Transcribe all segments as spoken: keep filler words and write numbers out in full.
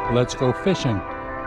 let's go fishing.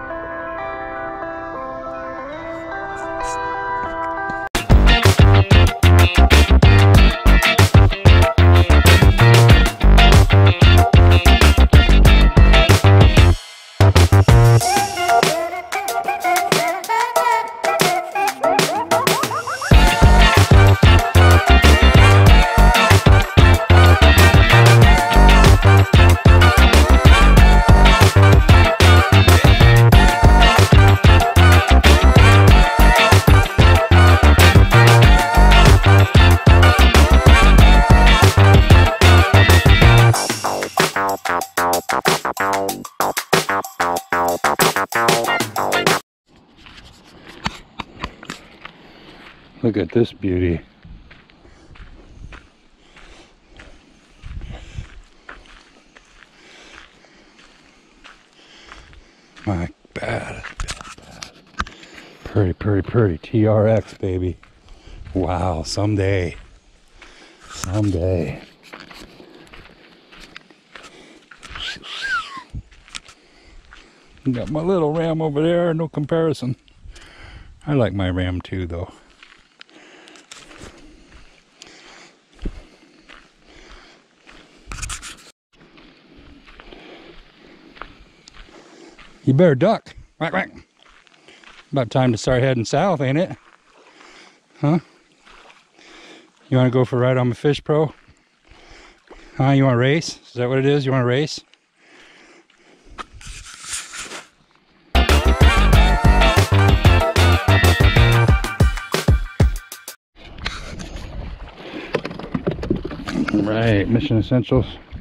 Look at this beauty. My bad, bad, bad. Pretty, pretty, pretty. T R X, baby. Wow, someday. Someday. Got my little ram over there, no comparison. I like my ram too, though. You better duck. Quack, quack. About time to start heading south, ain't it? Huh? You want to go for a ride on my Fish Pro? Huh? You want to race? Is that what it is? You want to race? Right, Mission Essentials.